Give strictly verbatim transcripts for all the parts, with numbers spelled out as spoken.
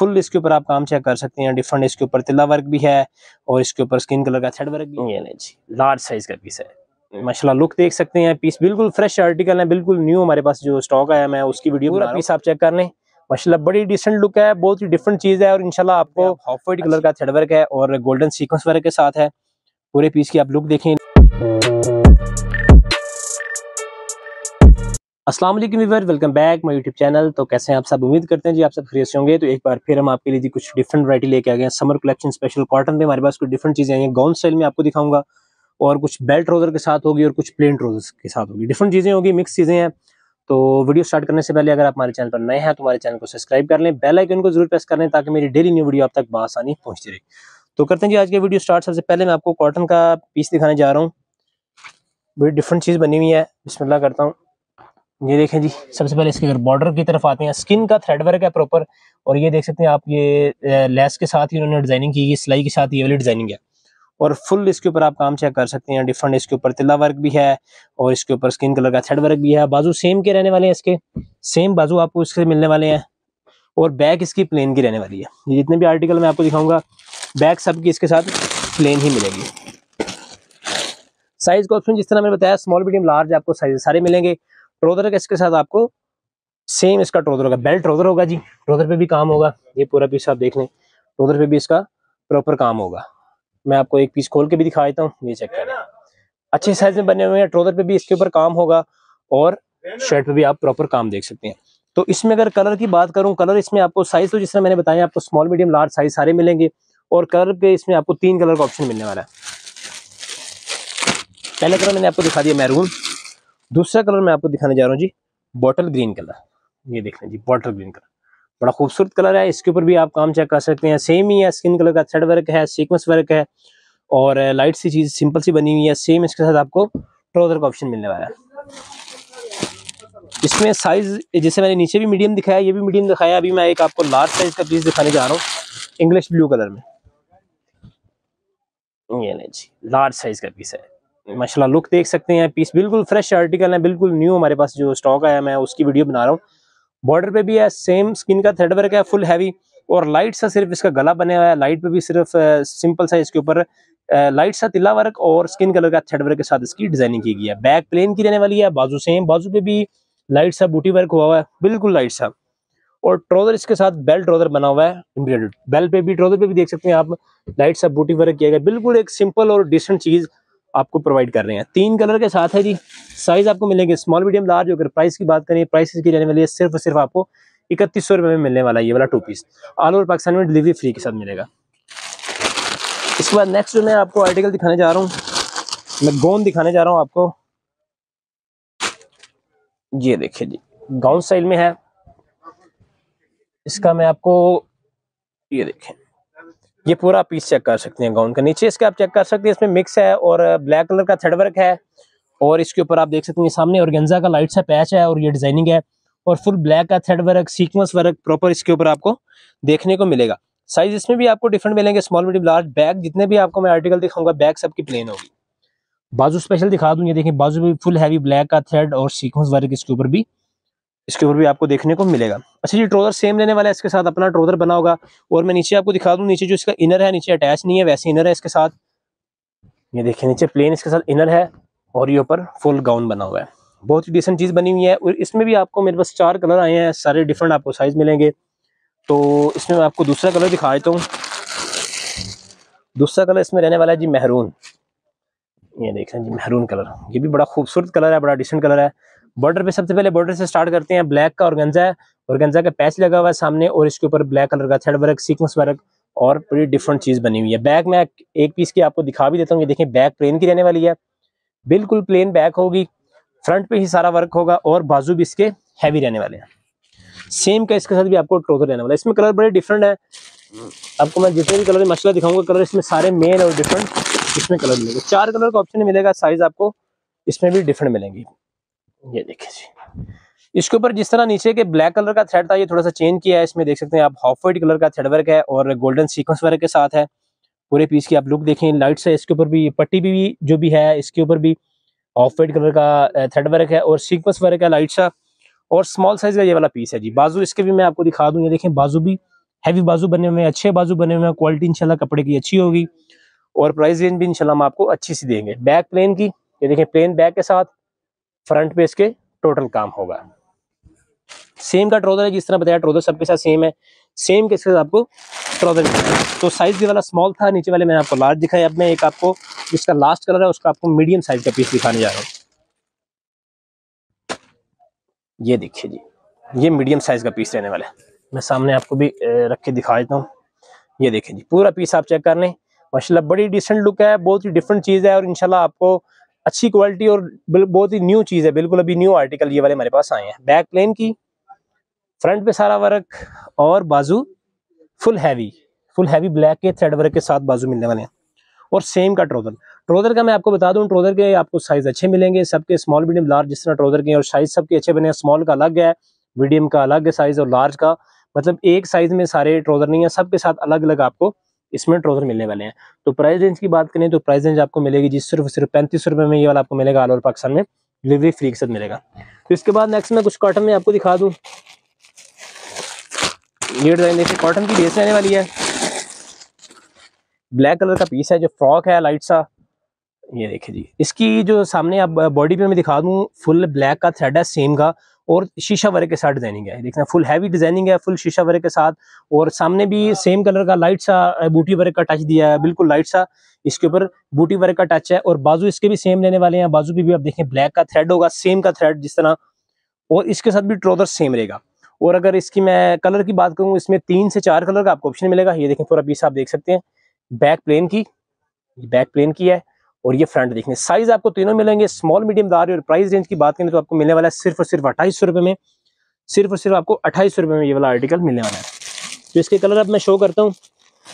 Full इसके ऊपर आप काम चेक कर सकते हैं। डिफरेंट इसके ऊपर तिल्ला वर्क भी है और इसके ऊपर स्किन कलर का थ्रेड वर्क भी है। जी लार्ज साइज का पीस है माशाल्लाह, लुक देख सकते हैं। पीस बिल्कुल फ्रेश आर्टिकल है, बिल्कुल न्यू हमारे पास जो स्टॉक आया, मैं उसकी वीडियो पूरा पीस आप चेक कर लें। माशाल्लाह बड़ी डिसेंट लुक है, बहुत ही डिफरेंट चीज है और इंशाल्लाह आपको ऑफ वाइट कलर का थ्रेड वर्क है और गोल्डन सीक्वेंस वर्क के साथ है। पूरे पीस की आप लुक देखें। अस्सलाम वालेकुम viewer, welcome back my YouTube channel. तो कैसे हैं आप सब? उम्मीद करते हैं जी आप सब खैरियत से होंगे। तो एक बार फिर हम आपके लिए जी कुछ डिफरेंट वैरायटी लेके आ गए हैं। समर कलेक्शन स्पेशल कॉटन में हमारे पास कुछ डिफरेंट चीजें आई हैं। गाउन स्टाइल में आपको दिखाऊंगा और कुछ बेल्ट ट्राउजर के साथ होगी और कुछ प्लेन ट्राउजर के साथ होगी। डिफरेंट चीजें होगी, मिक्स चीजें हैं। तो वीडियो स्टार्ट करने से पहले अगर आप हमारे चैनल पर नए हैं तो हमारे चैनल को सब्सक्राइब कर लें, बेल आइकन को जरूर प्रेस कर लें ताकि मेरी डेली न्यू वीडियो आप तक बआसानी पहुंचती रहे। तो करते हैं जी आज के वीडियो स्टार्ट। सबसे पहले मैं आपको कॉटन का पीस दिखाने जा रहा हूँ। बड़ी डिफरेंट चीज बनी हुई है, बिस्मिल्लाह करता हूँ। ये देखें जी, सबसे पहले इसके अगर बॉर्डर की तरफ आते हैं, स्किन का थ्रेड वर्क है प्रॉपर और ये देख सकते हैं आप, ये लेस के साथ ही उन्होंने डिजाइनिंग की है, सिलाई के साथ ये वाली डिजाइनिंग है और फुल इसके ऊपर आप काम चेक कर सकते हैं। डिफरेंट इसके ऊपर तिल्ला वर्क भी है और इसके ऊपर स्किन कलर का थ्रेड वर्क भी है। बाजू सेम के रहने वाले हैं, इसके सेम बाजू आपको इससे मिलने वाले हैं और बैक इसकी प्लेन की रहने वाली है। ये जितने भी आर्टिकल मैं आपको दिखाऊंगा बैक सबकी इसके साथ प्लेन ही मिलेगी। साइज का ऑप्शन जिस तरह मैंने बताया, स्मॉल मीडियम लार्ज आपको साइज सारे मिलेंगे। ट्राउजर का इसके साथ आपको सेम इसका ट्राउजर होगा, बेल्ट ट्राउजर होगा जी। ट्राउजर पे भी काम होगा, ये पूरा पीस आप देख लें, ट्राउजर पे भी इसका प्रॉपर काम होगा। मैं आपको एक पीस खोल के भी दिखा देता हूँ, ये चेक करें, अच्छे साइज में बने हुए हैं। ट्राउजर पे भी इसके ऊपर काम होगा और शर्ट पे भी आप प्रॉपर काम देख सकते हैं। तो इसमें अगर कलर की बात करूं, कलर इसमें आपको साइज तो जिस तरह मैंने बताया आपको स्मॉल मीडियम लार्ज साइज सारे मिलेंगे और कलर पे इसमें आपको तीन कलर का ऑप्शन मिलने वाला है। पहला कलर मैंने आपको दिखा दिया मैरून, दूसरा कलर मैं आपको दिखाने जा रहा हूँ जी बॉटल ग्रीन कलर। ये देख लें जी, बॉटल ग्रीन कलर बड़ा खूबसूरत कलर है। इसके ऊपर भी आप काम चेक कर सकते हैं, सेम ही है, स्किन कलर का थ्रेड वर्क है, सीक्वेंस वर्क है और लाइट सी चीज सिंपल सी बनी हुई है। सेम इसके साथ आपको ट्राउजर का ऑप्शन मिलने वाला है। इसमें साइज जैसे मैंने नीचे भी मीडियम दिखाया, ये भी मीडियम दिखाया, अभी मैं एक आपको लार्ज साइज का पीस दिखाने जा रहा हूँ इंग्लिश ब्लू कलर में। ये नहीं जी, लार्ज साइज का पीस है माशाल्लाह, लुक देख सकते हैं। पीस बिल्कुल फ्रेश आर्टिकल है, बिल्कुल न्यू हमारे पास जो स्टॉक आया, मैं उसकी वीडियो बना रहा हूँ। बॉर्डर पे भी है, सेम स्किन का थ्रेड वर्क है, फुल हैवी और लाइट सा सिर्फ इसका गला बना हुआ है। लाइट पे भी सिर्फ सिंपल सा इसके ऊपर लाइट सा तिल्ला वर्क और स्किन कलर का थ्रेड वर्क के साथ इसकी डिजाइनिंग की गई है। बैक प्लेन की रहने वाली है, बाजू सेम, बाजू पे भी लाइट सा बूटी वर्क हुआ हुआ है, बिल्कुल लाइट सा। और ट्राउजर इसके साथ बेल्ट ट्राउजर बना हुआ है एम्ब्रॉयडर्ड, बेल्ट पे भी ट्राउजर पे भी देख सकते हैं आप, लाइट सा बूटी वर्क किया गया। बिल्कुल एक सिंपल और डिसेंट चीज आपको प्रोवाइड कर रहे हैं। तीन कलर के साथ है जी, साइज आपको मिलेंगे स्मॉल मीडियम लार्ज। अगर प्राइस की बात करें, प्राइस की रहने वाली है सिर्फ और सिर्फ आपको इकतीस सौ रुपए में मिलने वाला है ये वाला two piece. All over Pakistan में डिलीवरी फ्री के साथ मिलेगा। इसके बाद नेक्स्ट जो मैं आपको आर्टिकल दिखाने जा रहा हूँ, मैं गाउन दिखाने जा रहा हूँ आपको। ये देखिए जी, गाउन स्टाइल में है। इसका मैं आपको, ये देखें, ये पूरा पीस चेक कर सकते हैं गाउन का। नीचे इसका आप चेक कर सकते हैं, इसमें मिक्स है और ब्लैक कलर का थ्रेड वर्क है और इसके ऊपर आप देख सकते हैं सामने ऑर्गेन्जा का लाइट सा पैच है और ये डिजाइनिंग है और फुल ब्लैक का thread work, sequence work proper इसके ऊपर आपको देखने को मिलेगा। साइज इसमें भी आपको डिफरेंट मिलेंगे, स्मॉल मीडियम लार्ज। बैक जितने भी आपको मैं आर्टिकल दिखाऊंगा बैक सबकी प्लेन होगी। बाजू स्पेशल दिखा दूं, ये देखिए बाजू भी फुल हैवी ब्लैक का थ्रेड और सीक्वेंस वर्क इसके ऊपर भी इसके ऊपर भी आपको देखने को मिलेगा। अच्छा जी, ट्राउजर सेम रहने वाला है, इसके साथ अपना ट्राउजर बना होगा और मैं नीचे आपको दिखा दूं, नीचे जो इसका इनर है, नीचे अटैच नहीं है, वैसे इनर है इसके साथ। ये देखिए नीचे प्लेन इसके साथ इनर है और ये ऊपर फुल गाउन बना हुआ है। बहुत ही डिसेंट चीज बनी हुई है और इसमें भी आपको मेरे पास चार कलर आए हैं, सारे डिफरेंट आपको साइज मिलेंगे। तो इसमें मैं आपको दूसरा कलर दिखा देता हूँ। दूसरा कलर इसमें रहने वाला है जी मैरून। ये देख रहे हैं जी मैरून कलर, ये भी बड़ा खूबसूरत कलर है, बड़ा डिसेंट कलर है। बॉर्डर पे सबसे पहले बॉर्डर से स्टार्ट करते हैं। ब्लैक का ऑर्गेन्जा है, ऑर्गेन्जा का पैच लगा हुआ है सामने और इसके ऊपर ब्लैक कलर का थ्रेड वर्क, सीक्वेंस वर्क और बड़ी डिफरेंट चीज बनी हुई है। बैक में एक पीस की आपको दिखा भी देता हूँ। ये देखिए बैक प्लेन की रहने वाली है, बिल्कुल प्लेन बैक होगी, फ्रंट पे ही सारा वर्क होगा और बाजू भी इसके हैवी रहने वाले हैं। सेम का इसके साथ भी आपको ट्राउजर रहने वाला है। इसमें कलर बड़े डिफरेंट है, आपको मैं जितने भी कलर मसला दिखाऊंगा कलर इसमें सारे मेन और डिफरेंट इसमें कलर मिलेंगे। चार कलर का ऑप्शन मिलेगा, साइज आपको इसमें भी डिफरेंट मिलेंगी। ये देखिए जी, इसके ऊपर जिस तरह नीचे के ब्लैक कलर का थ्रेड था ये थोड़ा सा चेंज किया है। इसमें देख सकते हैं आप हाफ वाइट कलर का थ्रेड वर्क है और गोल्डन सीक्वेंस वर्क के साथ है। पूरे पीस की आप लुक देखें, लाइट से इसके ऊपर भी पट्टी भी जो भी है इसके ऊपर भी ऑफ वाइट कलर का थ्रेड वर्क है और सीक्वेंस वर्क है लाइट सा और स्मॉल साइज का ये वाला पीस है जी। बाजू इसके भी मैं आपको दिखा दूं, ये देखें बाजू भी हैवी बाजू बने हुए हैं, अच्छे बाजू बने हुए हैं, क्वालिटी इंशाल्लाह कपड़े की अच्छी होगी और प्राइस रेंज भी इंशाल्लाह हम आपको अच्छी सी देंगे। बैक प्लेन की, ये देखें प्लेन बैक के साथ, फ्रंट पे इसके टोटल काम होगा। सेम का ट्राउजर है, जिस तरह बताया ट्राउजर सबके साथ सेम है, सेम के साथ आपको ट्राउजर मिलेगा। तो साइज भी वाला स्मॉल था, नीचे वाले मैंने आपको लार्ज दिखाया। अब मैं एक आपको जिसका लास्ट कलर है उसका आपको मीडियम साइज का पीस दिखाने जा रहा हूँ। ये देखिए जी, ये मीडियम साइज का पीस रहने वाला है। मैं सामने आपको भी रख के दिखा देता हूँ। ये देखें जी, पूरा पीस आप चेक कर लें, माशाल्लाह बड़ी डिसेंट लुक है, बहुत ही डिफरेंट चीज है और इंशाल्लाह आपको अच्छी क्वालिटी और बहुत ही न्यू चीज है, बिल्कुल अभी न्यू आर्टिकल ये वाले हमारे पास आए हैं। बैक प्लेन की, फ्रंट पे सारा वर्क और बाजू full heavy full heavy black के थ्रेड वर्क के साथ बाजू मिलने वाले हैं और सेम का ट्राउजर। ट्राउजर का मैं आपको बता दूं, ट्राउजर के आपको साइज अच्छे मिलेंगे सबके, स्मॉल मीडियम लार्ज जिस तरह ट्राउजर के, और साइज सबके अच्छे बने हैं। स्मॉल का अलग है, मीडियम का अलग है साइज और लार्ज का, मतलब एक साइज में सारे ट्राउजर नहीं है, सबके साथ अलग अलग आपको इसमें ट्राउजर मिलने वाले हैं। तो प्राइस रेंज की बात करें तो प्राइस रेंज आपको मिलेगी जी सिर्फ सिर्फ पैंतीस रुपए में, ये वाला आपको मिलेगा ऑल ओवर पाकिस्तान में, डिलीवरी फ्री के साथ मिलेगा। तो इसके बाद नेक्स्ट मैं कुछ कॉटन में आपको दिखा दूं। ये डिजाइन देखिए, कॉटन की बेस रहने वाली है, ब्लैक कलर का पीस है, जो फ्रॉक है लाइट सा। ये देखिए जी, इसकी जो सामने आप बॉडी पे मैं दिखा दूं, फुल ब्लैक का थ्रेड है सेम का और शीशा वर्क के साथ डिजाइनिंग है। देखना फुल हैवी डिजाइनिंग है, फुल शीशा वर्क के साथ, और सामने भी सेम कलर का लाइट सा बूटी वर्क का टच दिया है, बिल्कुल लाइट सा इसके ऊपर बूटी वर्क का टच है। और बाजू इसके भी सेम लेने वाले हैं, बाजू पे भी आप देखें ब्लैक का थ्रेड होगा, सेम का थ्रेड जिस तरह, और इसके साथ भी ट्राउजर सेम रहेगा। और अगर इसकी मैं कलर की बात करूँ, इसमें तीन से चार कलर का आपको ऑप्शन मिलेगा। ये देखें पूरा पीस आप देख सकते हैं, बैक प्लेन की, बैक प्लेन की है और ये फ्रंट देखने। साइज आपको तीनों मिलेंगे, स्मॉल मीडियम लार्ज। और प्राइस रेंज की बात करें तो आपको मिलने वाला है सिर्फ और सिर्फ अट्ठाईस सौ रुपए में, सिर्फ और सिर्फ आपको अट्ठाईस सौ रुपए में ये वाला आर्टिकल मिलने वाला है। तो इसके कलर अब मैं शो करता हूँ।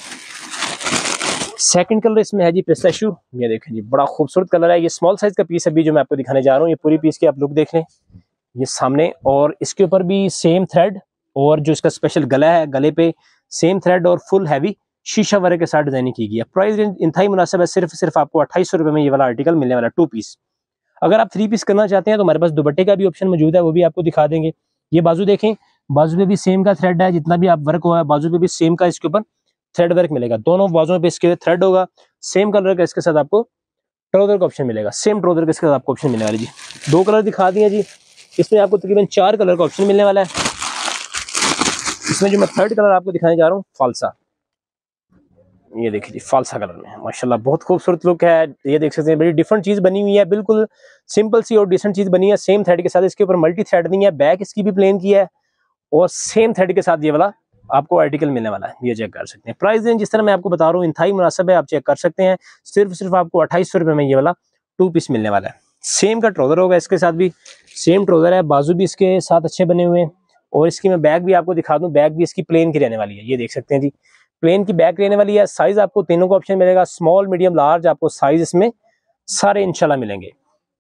सेकंड कलर इसमें है जी पिस्ताशियो। ये देखें जी, बड़ा खूबसूरत कलर है, ये स्मॉल साइज का पीस अभी जो मैं आपको दिखाने जा रहा हूँ। ये पूरी पीस की आप लुक देख लें, ये सामने, और इसके ऊपर भी सेम थ्रेड, और जो इसका स्पेशल गला है, गले पे सेम थ्रेड और फुल हैवी शीशा वर्क के साथ डिजाइनिंग की गई है। प्राइस रेंज इंतहाई मुनासिब है, सिर्फ सिर्फ आपको अट्ठाईस सौ रुपए में ये वाला आर्टिकल मिलने वाला है, टू पीस। अगर आप थ्री पीस करना चाहते हैं तो हमारे पास दुपट्टे का भी ऑप्शन मौजूद है, वो भी आपको दिखा देंगे। ये बाजू देखें, बाजू पे भी सेम का थ्रेड है, जितना भी आप वर्क हुआ है बाजू पे भी सेम का इसके ऊपर थ्रेड वर्क मिलेगा। दोनों बाजुओं पे इसके थ्रेड होगा, सेम कलर का इसके साथ आपको ट्राउजर का ऑप्शन मिलेगा, सेम ट्राउजर का इसके साथ आपको ऑप्शन मिलने वाला है जी। दो कलर दिखा दिए जी, इसमें आपको तकरीबन चार कलर का ऑप्शन मिलने वाला है। इसमें जो मैं थर्ड कलर आपको दिखाने जा रहा हूँ, फालसा। ये देखिए जी, फालसा कलर में माशाल्लाह बहुत खूबसूरत लुक है। ये देख सकते हैं, बड़ी डिफरेंट चीज बनी हुई है, बिल्कुल सिंपल सी और डिसेंट चीज बनी है। सेम थ्रेड के साथ इसके ऊपर मल्टी थ्रेड नहीं है, बैक इसकी भी प्लेन की है और सेम थ्रेड के साथ ये वाला आपको आर्टिकल मिलने वाला है। ये चेक कर सकते हैं। प्राइस रेंज जिस तरह मैं आपको बता रहा हूँ इंतहाई मुनासिब है, आप चेक कर सकते हैं। सिर्फ सिर्फ आपको अट्ठाईस सौ रुपए में ये वाला टू पीस मिलने वाला है। सेम का ट्राउजर होगा, इसके साथ भी सेम ट्राउजर है, बाजू भी इसके साथ अच्छे बने हुए हैं। और इसकी मैं बैग भी आपको दिखा दूं, बैग भी इसकी प्लेन की रहने वाली है। ये देख सकते हैं जी, प्लेन की बैग रहने वाली है। साइज आपको तीनों का ऑप्शन मिलेगा, स्मॉल मीडियम लार्ज आपको साइज इसमें सारे इंशाल्लाह मिलेंगे।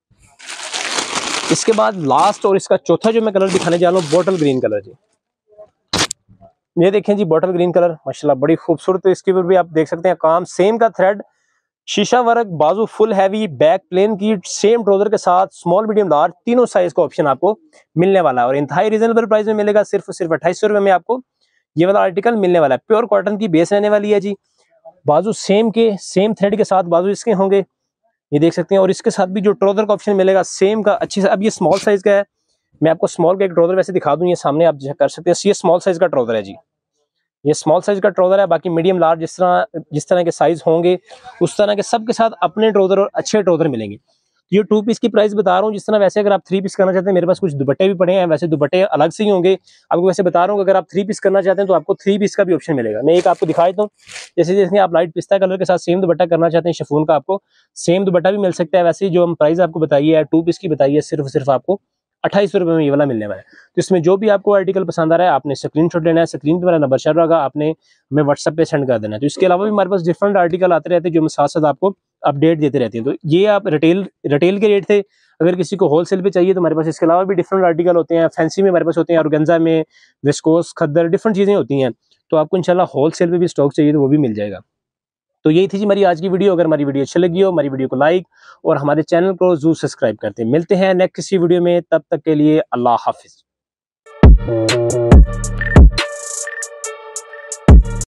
इसके बाद लास्ट और इसका चौथा जो मैं कलर दिखाने जा रहा हूँ, बॉटल ग्रीन कलर जी। ये देखें जी, बॉटल ग्रीन कलर माशाल्लाह बड़ी खूबसूरत है। इसके ऊपर भी आप देख सकते हैं काम, सेम का थ्रेड, शीशा वर्क, बाजू फुल हैवी, बैक प्लेन की, सेम ट्राउजर के साथ, स्मॉल मीडियम लार्ज तीनों साइज का ऑप्शन आपको मिलने वाला है और इंतहाई रीजनेबल प्राइस में मिलेगा। सिर्फ सिर्फ अट्ठाईस सौ रुपए में आपको ये वाला आर्टिकल मिलने वाला है। प्योर कॉटन की बेस रहने वाली है जी। बाजू सेम के सेम थ्रेड के साथ बाजू इसके होंगे, ये देख सकते हैं। और इसके साथ भी जो ट्राउजर का ऑप्शन मिलेगा सेम का, अच्छी से। अब ये स्मॉल साइज का है, मैं आपको स्मॉल का एक ट्राउजर वैसे दिखा दूं, ये सामने आप कर सकते हैं। ये स्मॉल साइज का ट्राउजर है जी, ये स्मॉल साइज का ट्राउजर है। बाकी मीडियम लार्ज जिस तरह जिस तरह के साइज होंगे उस तरह के सबके साथ अपने ट्राउजर और अच्छे ट्राउजर मिलेंगे। ये टू पीस की प्राइस बता रहा हूँ। जिस तरह वैसे अगर आप थ्री पीस करना चाहते हैं, मेरे पास कुछ दुपट्टे भी पड़े हैं, वैसे दुपट्टे अलग से ही होंगे। आपको वैसे बता रहा हूँ अगर आप थ्री पीस करना चाहते हैं तो आपको थ्री पीस का भी ऑप्शन मिलेगा। मैं एक आपको दिखा देता हूँ। जैसे जैसे आप लाइट पिस्ता कलर के साथ सेम दुपट्टा करना चाहते हैं शिफॉन का, आपको सेम दुपट्टा भी मिल सकता है। वैसे जो हम प्राइस आपको बताइए है टू पीस की बताइए, सिर्फ सिर्फ आपको अट्ठाईस सौ रुपए में ये वाला मिलने वाला है। तो इसमें जो भी आपको आर्टिकल पसंद आ रहा है, आपने स्क्रीनशॉट लेना है, स्क्रीन पे मेरा नंबर चल रहा होगा, आपने हमें व्हाट्सएप पे सेंड कर देना है। तो इसके अलावा भी हमारे पास डिफरेंट आर्टिकल आते रहते हैं जो हम साथ साथ आपको अपडेट देते रहते हैं। तो ये आप रिटेल रिटेल के रेट थे। अगर किसी को होलसेल पे चाहिए तो हमारे पास इसके अलावा भी डिफरेंट आर्टिकल होते हैं। फैंसी में हमारे पास होते हैं, ऑर्गेन्जा में, विस्कोस, खद्दर, डिफरेंट चीजें होती हैं। तो आपको इंशाल्लाह होलसेल पे भी स्टॉक चाहिए तो वो भी मिल जाएगा। तो यही थी जी हमारी आज की वीडियो। अगर हमारी वीडियो अच्छी लगी हो, हमारी वीडियो को लाइक और हमारे चैनल को जरूर सब्सक्राइब करते हैं। मिलते हैं नेक्स्ट किसी वीडियो में, तब तक के लिए अल्लाह हाफिज।